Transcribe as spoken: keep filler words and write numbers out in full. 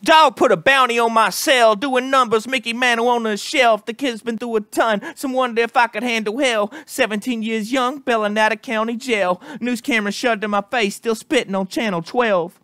Dog put a bounty on my cell, doing numbers, Mickey Mantle on the shelf. The kid's been through a ton, some wonder if I could handle hell. seventeen years young, bailing out of county jail. News camera shoved in my face, still spitting on channel twelve.